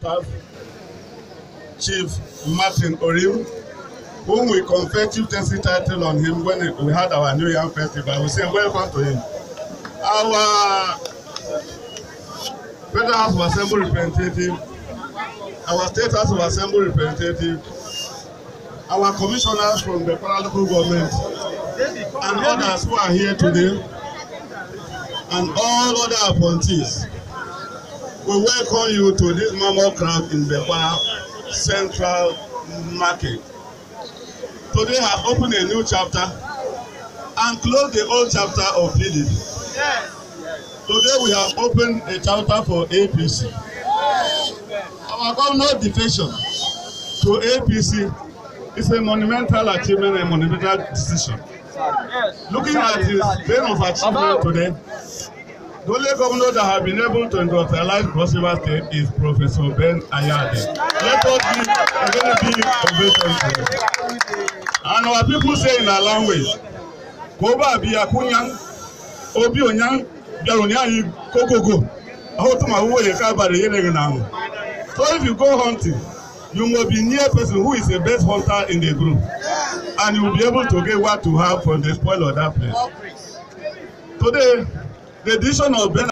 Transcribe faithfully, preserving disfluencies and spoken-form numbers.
staff, Chief Martin Orim, whom we conferred chieftaincy title on him when we had our New Yam Festival. We say welcome to him. Our Federal House of Assembly representative, our State House of Assembly representative, our commissioners from the Kwara local government, and others who are here today, and all other appointees. We welcome you to this mammoth crowd in the Kwara Central Market. Today has opened a new chapter and closed the old chapter of P D P. Today we have opened a chapter for A P C. Our governor's defection to A P C is a monumental achievement, a monumental decision. Looking at his vein of achievement today, the only governor that has been able to industrialize Cross River State is Professor Ben Ayade. Let us give a very big ovation to him. And our people say in our language, Koba bi akunyang, obi onyang, biaronya kokogo. Ahotuma wo ye ka bare ye nang. So if you go hunting, you must be near a person who is the best hunter in the group, and you will be able to get what to have from the spoil of that place. Today, the decision of Ben